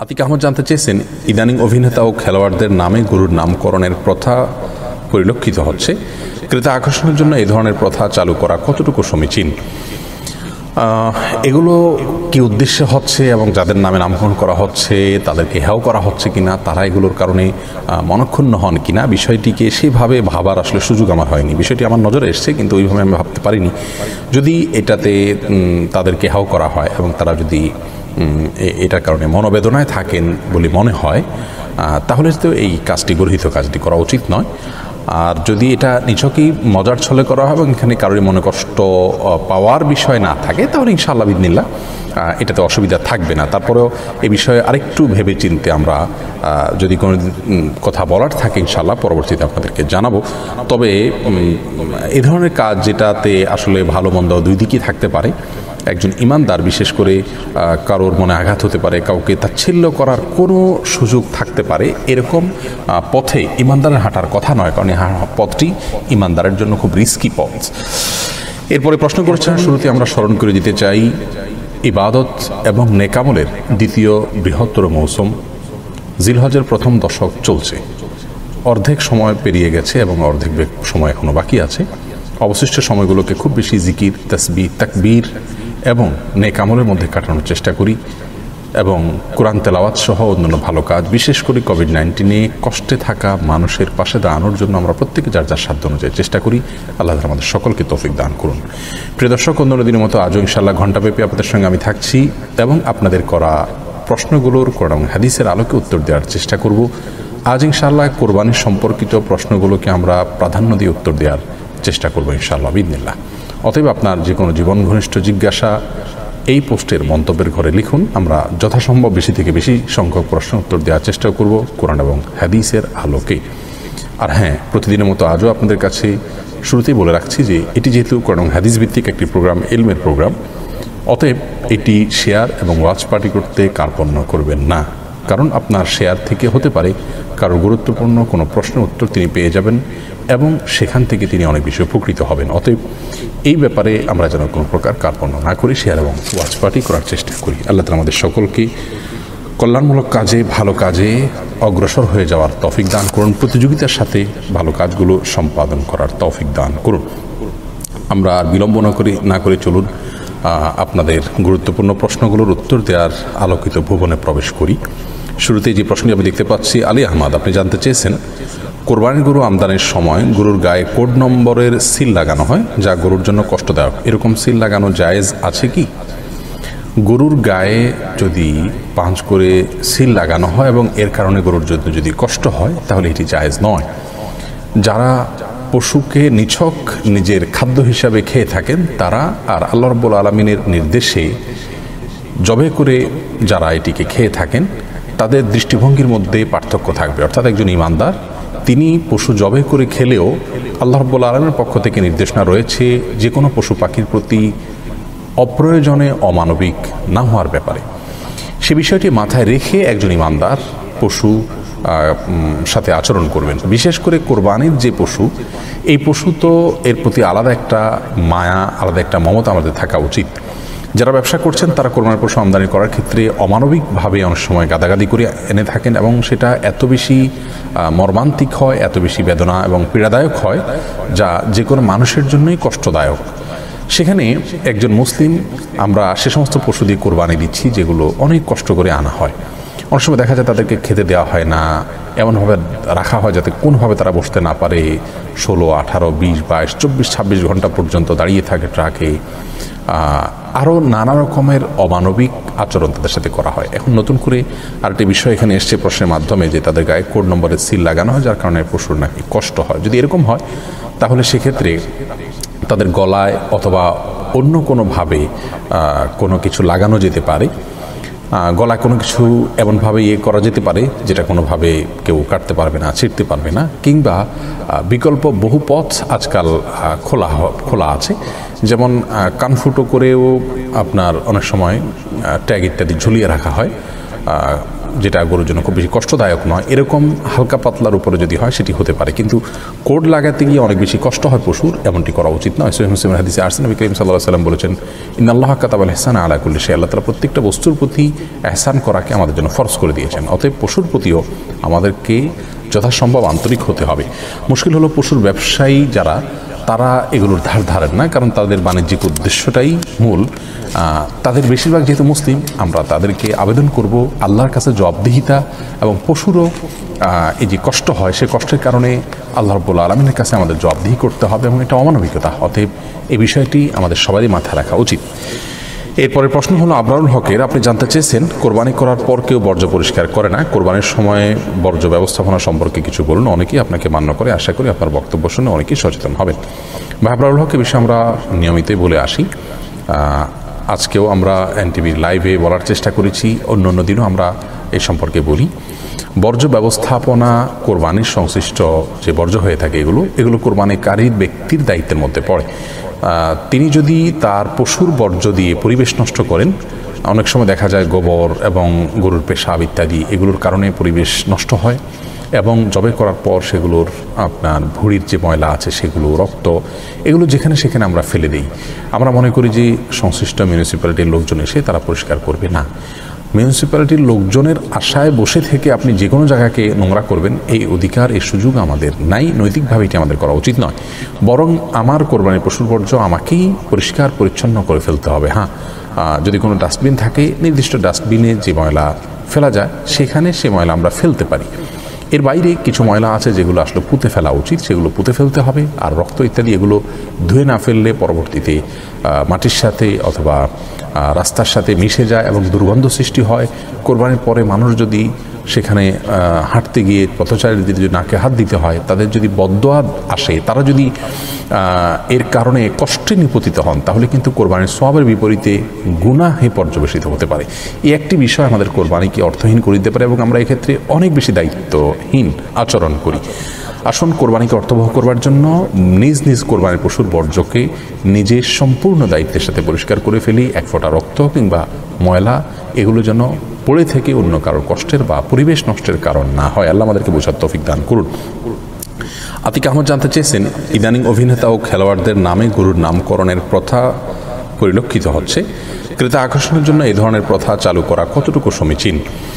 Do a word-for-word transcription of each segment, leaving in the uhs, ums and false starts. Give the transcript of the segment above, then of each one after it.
আতিক আহমদ জানতে চেয়েছেন, ইদানিং অভিনেতা ও খেলোয়াড়দের নামে গরুর নামকরণের প্রথা পরিলক্ষিত হচ্ছে। ক্রেতা আকর্ষণের জন্য এই ধরনের প্রথা চালু করা কতটুকু সমীচীন? এগুলো কি উদ্দেশ্যে হচ্ছে এবং যাদের নামে নামকরণ করা হচ্ছে তাদেরকে হেয় করা হচ্ছে কিনা, তারা এগুলোর কারণে মনক্ষুণ্ণ হন কিনা, বিষয়টিকে সেভাবে ভাবার আসলে সুযোগ আমার হয়নি। বিষয়টি আমার নজরে এসছে, কিন্তু ওইভাবে আমি ভাবতে পারিনি। যদি এটাতে তাদেরকে হেয় করা হয় এবং তারা যদি এটার কারণে মনোবেদনায় থাকেন বলে মনে হয়, তাহলে তো এই কাজটি গর্হিত কাজটি করা উচিত নয়। আর যদি এটা নিছকই মজার ছলে করা হয় এবং এখানে কারোরই মনে কষ্ট পাওয়ার বিষয় না থাকে, তাহলে ইনশাআল্লাহ বিদিনিল্লাহ এটাতে অসুবিধা থাকবে না। তারপরেও এ বিষয়ে আরেকটু ভেবে চিনতে আমরা যদি কোনো কথা বলার থাকে ইনশাআল্লাহ পরবর্তীতে আপনাদেরকে জানাবো। তবে এ ধরনের কাজ যেটাতে আসলে ভালো মন্দ দুই দিকই থাকতে পারে, একজন ইমানদার বিশেষ করে কারোর মনে আঘাত হতে পারে, কাউকে তাচ্ছিল্য করার কোনো সুযোগ থাকতে পারে, এরকম পথে ইমানদারের হাঁটার কথা নয়, কারণ এই পথটি ইমানদারের জন্য খুব রিস্কি পথ। এরপরে প্রশ্ন করেছেন, শুরুতে আমরা স্মরণ করে দিতে চাই ইবাদত এবং নেকামলের দ্বিতীয় বৃহত্তর মৌসুম জিলহজের প্রথম দশক চলছে। অর্ধেক সময় পেরিয়ে গেছে এবং অর্ধেক সময় এখনো বাকি আছে। অবশিষ্ট সময়গুলোকে খুব বেশি জিকির, তাসবিহ, তাকবীর এবং নেকামলের মধ্যে কাটানোর চেষ্টা করি এবং কোরআন তেলাওয়াত সহ অন্যান্য ভালো কাজ, বিশেষ করে কোভিড নাইন্টিনে কষ্টে থাকা মানুষের পাশে দাঁড়ানোর জন্য আমরা প্রত্যেকে যার যার সাধ্য অনুযায়ী চেষ্টা করি। আল্লাহ তাআলা আমাদের সকলকে তৌফিক দান করুন। প্রিয় দর্শক, অন্যান্য দিনের মতো আজও ইনশাআল্লাহ ঘণ্টাব্যাপী আপনাদের সঙ্গে আমি থাকছি এবং আপনাদের করা প্রশ্নগুলোর কোরআন এবং হাদিসের আলোকে উত্তর দেওয়ার চেষ্টা করব। আজ ইনশাআল্লাহ কোরবানির সম্পর্কিত প্রশ্নগুলোকে আমরা প্রাধান্য দিয়ে উত্তর দেওয়ার চেষ্টা করবো ইনশাআল্লাহ বিদিনিল্লাহ। অতএব আপনার যে কোনো জীবন ঘনিষ্ঠ জিজ্ঞাসা এই পোস্টের মন্তব্যের ঘরে লিখুন। আমরা যথাসম্ভব বেশি থেকে বেশি সংখ্যক প্রশ্ন উত্তর দেওয়ার চেষ্টা করব কোরআন এবং হাদিসের আলোকে। আর হ্যাঁ, প্রতিদিনের মতো আজও আপনাদের কাছে শুরুতেই বলে রাখছি যে এটি যেহেতু কোরআন এবং হাদিস ভিত্তিক একটি প্রোগ্রাম, ইলমের প্রোগ্রাম, অতএব এটি শেয়ার এবং ওয়াচ পার্টি করতে কার্পণ্য করবেন না। কারণ আপনার শেয়ার থেকে হতে পারে কারো গুরুত্বপূর্ণ কোনো প্রশ্নের উত্তর তিনি পেয়ে যাবেন এবং সেখান থেকে তিনি অনেক বেশি উপকৃত হবেন। অতএব এই ব্যাপারে আমরা যেন কোনো প্রকার কার্পণ্য না করি, শেয়ার এবং ওয়াচ পার্টি করার চেষ্টা করি। আল্লাহ তাআলা আমাদের সকলকে কল্যাণমূলক কাজে, ভালো কাজে অগ্রসর হয়ে যাওয়ার তৌফিক দান করুন, প্রতিযোগিতার সাথে ভালো কাজগুলো সম্পাদন করার তৌফিক দান করুন। আমরা আর বিলম্ব না করি না করে চলুন আপনাদের গুরুত্বপূর্ণ প্রশ্নগুলোর উত্তর দেওয়ার আলোকিত ভুবনে প্রবেশ করি। শুরুতেই যে প্রশ্নটি আমি দেখতে পাচ্ছি, আলী আহমদ আপনি জানতে চেয়েছেন, কোরবানির গরু আমদানির সময় গরুর গায়ে কোড নম্বরের সিল লাগানো হয় যা গরুর জন্য কষ্টদায়ক, এরকম সিল লাগানো জায়েজ আছে কি? গরুর গায়ে যদি পাঁচ করে সিল লাগানো হয় এবং এর কারণে গরুর জন্য যদি কষ্ট হয় তাহলে এটি জায়েজ নয়। যারা পশুকে নিছক নিজের খাদ্য হিসাবে খেয়ে থাকেন তারা, আর আল্লাহ রাব্বুল আলামিনের নির্দেশে জবে করে যারা এটিকে খেয়ে থাকেন তাদের দৃষ্টিভঙ্গির মধ্যে পার্থক্য থাকবে। অর্থাৎ একজন ইমানদার তিনি পশু জবে করে খেলেও আল্লাহ রাব্বুল আলামিনের পক্ষ থেকে নির্দেশনা রয়েছে যে কোনো পশু পাখির প্রতি অপ্রয়োজনে অমানবিক না হওয়ার ব্যাপারে। সে বিষয়টি মাথায় রেখে একজন ইমানদার পশু সাথে আচরণ করবেন। বিশেষ করে কোরবানির যে পশু, এই পশু তো এর প্রতি আলাদা একটা মায়া, আলাদা একটা মমতা আমাদের থাকা উচিত। যারা ব্যবসা করছেন তারা কোরবানির পশু আমদানি করার ক্ষেত্রে অমানবিকভাবে অনেক সময় গাদাগাদি করে এনে থাকেন এবং সেটা এত বেশি মর্মান্তিক হয়, এত বেশি বেদনা এবং পীড়াদায়ক হয় যা যে কোনো মানুষের জন্যই কষ্টদায়ক। সেখানে একজন মুসলিম আমরা সে সমস্ত পশু দিয়ে কোরবানি দিচ্ছি যেগুলো অনেক কষ্ট করে আনা হয়। অনেক সময় দেখা যায় তাদেরকে খেতে দেওয়া হয় না, এমনভাবে রাখা হয় যাতে কোনোভাবে তারা বসতে না পারে, ষোলো আঠারো বিশ বাইশ চব্বিশ ছাব্বিশ ঘন্টা পর্যন্ত দাঁড়িয়ে থাকে ট্রাকে। আরও নানা রকমের অমানবিক আচরণ তাদের সাথে করা হয়। এখন নতুন করে আরেকটি বিষয় এখানে এসছে প্রশ্নের মাধ্যমে যে তাদের গায়ে কোড নম্বরের সিল লাগানো হয় যার কারণে পশুর নাকি কষ্ট হয়। যদি এরকম হয় তাহলে সেক্ষেত্রে তাদের গলায় অথবা অন্য কোনোভাবে কোনো কিছু লাগানো যেতে পারে, গলায় কোনো কিছু এমনভাবে ইয়ে করা যেতে পারে যেটা কোনোভাবে কেউ কাটতে পারবে না, ছিঁড়তে পারবে না, কিংবা বিকল্প বহু পথ আজকাল খোলা খোলা আছে। যেমন কানফুটো করেও আপনার অনেক সময় ট্যাগ ইত্যাদি ঝুলিয়ে রাখা হয় যেটা গরুর জন্য খুব বেশি কষ্টদায়ক নয়, এরকম হালকা পাতলার উপরে যদি হয় সেটি হতে পারে। কিন্তু কোড লাগাতে গিয়ে অনেক বেশি কষ্ট হয় পশুর, এমনটি করা উচিত নয়। সহিহ মুসলিমের হাদিসে আসছে নবী করিম সাল্লাল্লাহু আলাইহি ওয়াসাল্লাম বলেছেন, ইন্নাল্লাহা কাতাবাল ইহসানা আলা কুল্লি শাই, আল্লাহ তাআলা প্রত্যেকটা বস্তুর প্রতি ইহসান করাকে আমাদের জন্য ফরজ করে দিয়েছেন। অতএব পশুর প্রতিও আমাদেরকে যথাসম্ভব আন্তরিক হতে হবে। মুশকিল হলো পশুর ব্যবসায়ী যারা, তারা এগুলোর ধার ধারেন না, কারণ তাদের বাণিজ্যিক উদ্দেশ্যটাই মূল। তাদের বেশিরভাগ যেহেতু মুসলিম, আমরা তাদেরকে আবেদন করব আল্লাহর কাছে জবাবদিহিতা, এবং পশুরও এই যে কষ্ট হয় সে কষ্টের কারণে আল্লাহ রাব্বুল আলামিনের কাছে আমাদের জবাবদিহি করতে হবে, এবং এটা অমানবিকতা। অতএব এই বিষয়টি আমাদের সবারই মাথায় রাখা উচিত। এরপরে প্রশ্ন হলো আবরারুল হকের, আপনি জানতে চেয়েছেন কোরবানি করার পর কেউ বর্জ্য পরিষ্কার করে না, কোরবানির সময় বর্জ্য ব্যবস্থাপনা সম্পর্কে কিছু বলুন। অনেকেই আপনাকে মান্য করে, আশা করি আপনার বক্তব্য শুনে অনেকেই সচেতন হবেন। ভাই আবরারুল হকের বিষয়ে আমরা নিয়মিতই বলে আসি, আজকেও আমরা এনটিভির লাইভে বলার চেষ্টা করেছি, অন্য অন্য দিনও আমরা এই সম্পর্কে বলি। বর্জ্য ব্যবস্থাপনা কোরবানির সংশ্লিষ্ট যে বর্জ্য হয়ে থাকে এগুলো এগুলো কোরবানিকারীর ব্যক্তির দায়িত্বের মধ্যে পড়ে। তিনি যদি তার পশুর বর্জ্য দিয়ে পরিবেশ নষ্ট করেন, অনেক সময় দেখা যায় গোবর এবং গরুর পেশাব ইত্যাদি এগুলোর কারণে পরিবেশ নষ্ট হয়, এবং জবে করার পর সেগুলোর আপনার ভুঁড়ির যে ময়লা আছে সেগুলো, রক্ত, এগুলো যেখানে সেখানে আমরা ফেলে দিই। আমরা মনে করি যে সংশ্লিষ্ট মিউনিসিপ্যালিটির লোকজন এসে তারা পরিষ্কার করবে। না, মিউনিসিপ্যালিটির লোকজনের আশায় বসে থেকে আপনি যে কোনো জায়গাকে নোংরা করবেন, এই অধিকার, এই সুযোগ আমাদের নাই। নৈতিকভাবে এটি আমাদের করা উচিত নয়। বরং আমার কোরবানির পশুর বর্জ্য আমাকেই পরিষ্কার পরিচ্ছন্ন করে ফেলতে হবে। হ্যাঁ, যদি কোনো ডাস্টবিন থাকে, নির্দিষ্ট ডাস্টবিনে যে ময়লা ফেলা যায় সেখানে সে ময়লা আমরা ফেলতে পারি। এর বাইরে কিছু ময়লা আছে যেগুলো আসলে পুঁতে ফেলা উচিত, সেগুলো পুঁতে ফেলতে হবে। আর রক্ত ইত্যাদি এগুলো ধুয়ে না ফেললে পরবর্তীতে মাটির সাথে অথবা রাস্তার সাথে মিশে যায় এবং দুর্গন্ধ সৃষ্টি হয়। কোরবানির পরে মানুষ যদি সেখানে হাঁটতে গিয়ে পথচারীদের যদি নাকে হাত দিতে হয়, তাদের যদি বদদোয়া আসে, তারা যদি এর কারণে কষ্টে নিপতিত হন, তাহলে কিন্তু কোরবানির সওয়াবের বিপরীতে গুনাহে পর্যবেসিত হতে পারে। এই একটি বিষয় আমাদের কোরবানিকে অর্থহীন করে দিতে পারে, এবং আমরা এক্ষেত্রে অনেক বেশি দায়িত্বহীন আচরণ করি। আসুন, কোরবানিকে অর্থবহ করবার জন্য নিজ নিজ কোরবানির পশুর বর্জ্যকে নিজের সম্পূর্ণ দায়িত্বের সাথে পরিষ্কার করে ফেলি। এক ফোঁটা রক্ত কিংবা ময়লা এগুলো যেন পড়ে থেকে অন্য কারোর কষ্টের বা পরিবেশ নষ্টের কারণ না হয়। আল্লাহ আমাদেরকে বোঝার তৌফিক দান করুন। আতিক আহমদ জানতে চেয়েছেন, ইদানিং অভিনেতা ও খেলোয়াড়দের নামে গরুর নামকরণের প্রথা পরিলক্ষিত হচ্ছে, ক্রেতা আকর্ষণের জন্য এই ধরনের প্রথা চালু করা কতটুকু সমীচীন?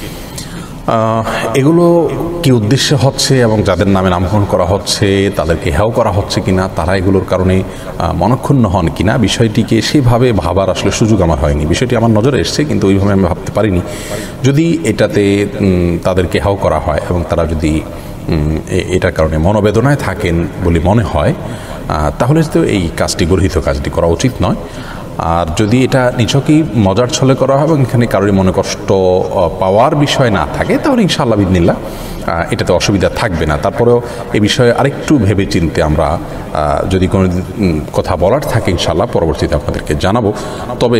এগুলো কি উদ্দেশ্যে হচ্ছে এবং যাদের নামে নামকরণ করা হচ্ছে তাদেরকে হেয় করা হচ্ছে কিনা, তারা এগুলোর কারণে মনক্ষুণ্ণ হন কিনা, বিষয়টিকে সেভাবে ভাবার আসলে সুযোগ আমার হয়নি। বিষয়টি আমার নজরে এসছে, কিন্তু ওইভাবে আমি ভাবতে পারিনি। যদি এটাতে তাদেরকে হেয় করা হয় এবং তারা যদি এটার কারণে মনোবেদনায় থাকেন বলে মনে হয়, তাহলে তো এই কাজটি গর্হিত কাজটি করা উচিত নয়। আর যদি এটা নিছকই মজার ছলে করা হয় এবং এখানে কারোর মনে কষ্ট পাওয়ার বিষয় না থাকে, তাহলে ইনশাআল্লাহ বিদিনিল্লাহ এটাতে অসুবিধা থাকবে না। তারপরেও এই বিষয়ে আরেকটু ভেবে চিনতে আমরা যদি কোনো কথা বলার থাকে ইনশাআল্লাহ পরবর্তীতে আপনাদেরকে জানাবো। তবে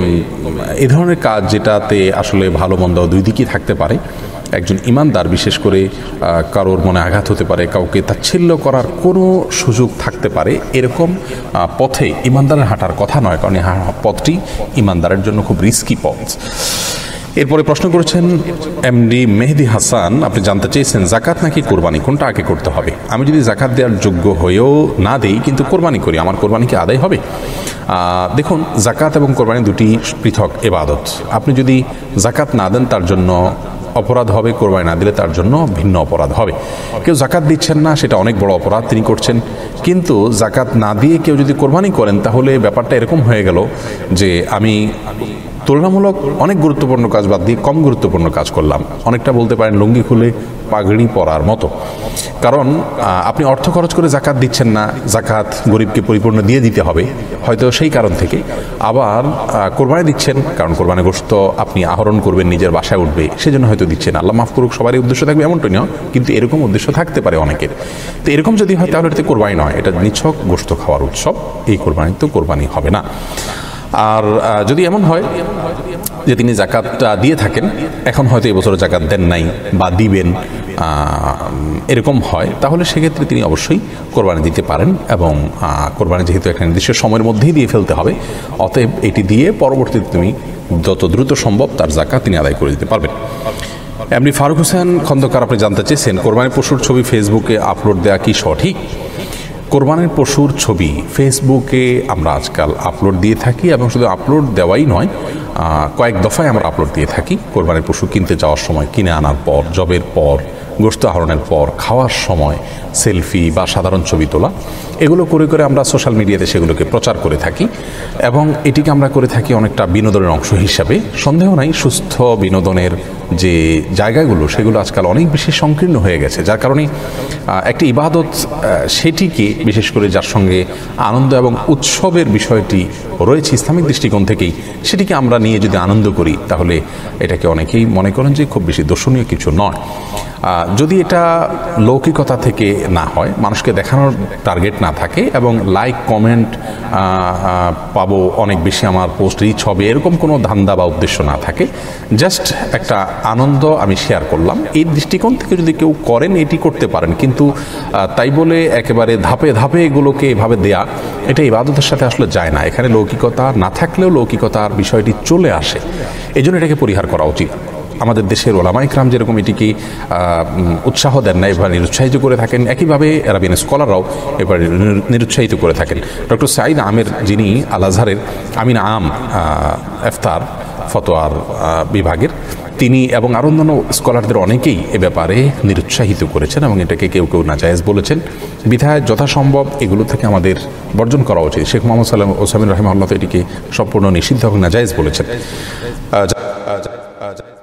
এ ধরনের কাজ যেটাতে আসলে ভালো মন্দ দুই দিকই থাকতে পারে, একজন ইমানদার বিশেষ করে কারোর মনে আঘাত হতে পারে, কাউকে তাচ্ছিল্য করার কোনো সুযোগ থাকতে পারে, এরকম পথে ইমানদারের হাঁটার কথা নয়, কারণ এই পথটি ইমানদারের জন্য খুব রিস্কি পথ। এরপরে প্রশ্ন করেছেন এমডি মেহেদি হাসান, আপনি জানতে চেয়েছেন জাকাত নাকি কোরবানি, কোনটা আগে করতে হবে? আমি যদি জাকাত দেওয়ার যোগ্য হয়েও না দেই কিন্তু কোরবানি করি, আমার কোরবানি কি আদায় হবে? দেখুন, জাকাত এবং কোরবানি দুটি পৃথক ইবাদত। আপনি যদি জাকাত না দেন তার জন্য অপরাধ হবে, কোরবানি না দিলে তার জন্য ভিন্ন অপরাধ হবে। কেউ জাকাত দিচ্ছেন না, সেটা অনেক বড় অপরাধ তিনি করছেন, কিন্তু জাকাত না দিয়ে কেউ যদি কোরবানি করেন তাহলে ব্যাপারটা এরকম হয়ে গেল যে আমি তুলনামূলক অনেক গুরুত্বপূর্ণ কাজ বাদ দিয়ে কম গুরুত্বপূর্ণ কাজ করলাম। অনেকটা বলতে পারেন লুঙ্গি খুলে পাগড়ি পরার মতো, কারণ আপনি অর্থ খরচ করে জাকাত দিচ্ছেন না, জাকাত গরিবকে পরিপূর্ণ দিয়ে দিতে হবে হয়তো সেই কারণ থেকে। আবার কোরবানি দিচ্ছেন, কারণ কোরবানি গোশত আপনি আহরণ করবেন, নিজের বাসায় উঠবে, সেজন্য হয়তো দিচ্ছেন। আল্লাহ মাফ করুক, সবারই উদ্দেশ্য থাকবে এমনটাই নয়, কিন্তু এরকম উদ্দেশ্য থাকতে পারে অনেকের। তো এরকম যদি হয় তাহলে এটাতে কোরবানি নয়, এটা নিছক গোশত খাওয়ার উৎসব, এই কোরবানি তো কোরবানি হবে না। আর যদি এমন হয় যে তিনি জাকাতটা দিয়ে থাকেন, এখন হয়তো এবছর জাকাত দেন নাই বা দিবেন, এরকম হয়, তাহলে সেক্ষেত্রে তিনি অবশ্যই কোরবানি দিতে পারেন। এবং কোরবানি যেহেতু একটা নির্দিষ্ট সময়ের মধ্যেই দিয়ে ফেলতে হবে, অতএব এটি দিয়ে পরবর্তীতে তুমি যত দ্রুত সম্ভব তার জাকাত তিনি আদায় করে দিতে পারবেন। এমনি ফারুক হোসেন খন্দকার আপনি জানতে চেয়েছেন কোরবানির পশুর ছবি ফেসবুকে আপলোড দেওয়া কি সঠিক? কোরবানির পশুর ছবি ফেসবুকে আমরা আজকাল আপলোড দিয়ে থাকি এবং শুধু আপলোড দেওয়াই নয়, কয়েক দফায় আমরা আপলোড দিয়ে থাকি। কোরবানির পশু কিনতে যাওয়ার সময়, কিনে আনার পর, জবের পর, গোশত আহরণের পর, খাওয়ার সময় সেলফি বা সাধারণ ছবি তোলা, এগুলো করে করে আমরা সোশ্যাল মিডিয়াতে সেগুলোকে প্রচার করে থাকি এবং এটিকে আমরা করে থাকি অনেকটা বিনোদনের অংশ হিসাবে। সন্দেহ নাই সুস্থ বিনোদনের যে জায়গাগুলো সেগুলো আজকাল অনেক বেশি সংকীর্ণ হয়ে গেছে, যার কারণে একটি ইবাদত সেটিকে বিশেষ করে যার সঙ্গে আনন্দ এবং উৎসবের বিষয়টি রয়েছে ইসলামিক দৃষ্টিকোণ থেকেই, সেটিকে আমরা নিয়ে যদি আনন্দ করি তাহলে এটাকে অনেকেই মনে করেন যে খুব বেশি দর্শনীয় কিছু নয়। যদি এটা লৌকিকতা থেকে না হয়, মানুষকে দেখানোর টার্গেট না থাকে এবং লাইক কমেন্ট পাবো অনেক বেশি, আমার পোস্ট রিচ হবে, এরকম কোনো ধান্দা বা উদ্দেশ্য না থাকে, জাস্ট একটা আনন্দ আমি শেয়ার করলাম, এই দৃষ্টিকোণ থেকে যদি কেউ করেন এটি করতে পারেন। কিন্তু তাই বলে একেবারে ধাপে ধাপে এগুলোকে এভাবে দেয়া, এটা ইবাদতের সাথে আসলে যায় না। এখানে লৌকিকতা না থাকলেও লৌকিকতার বিষয়টি চলে আসে, এই জন্য এটাকে পরিহার করা উচিত। আমাদের দেশের ওলামা ইকরাম যেরকম এটিকে উৎসাহ দেন না, এবার নিরুৎসাহিত করে থাকেন, একইভাবে আরবিয়ান স্কলাররাও এবার নিরুৎসাহিত করে থাকেন। ডক্টর সাঈদ আমের, যিনি আল আজহারের আমিন আম ইফতার ফতোয়ার বিভাগের, তিনি এবং আরও অন্যান্য স্কলারদের অনেকেই এ ব্যাপারে নিরুৎসাহিত করেছেন এবং এটাকে কেউ কেউ নাজায়েজ বলেছেন। বিধায় যথাসম্ভব এগুলো থেকে আমাদের বর্জন করা উচিত। শেখ মোহাম্মদ সাল্লাম ওসামিন রাহিমাহুল্লাহ এটিকে সম্পূর্ণ নিষিদ্ধ এবং নাজায়েজ বলেছেন।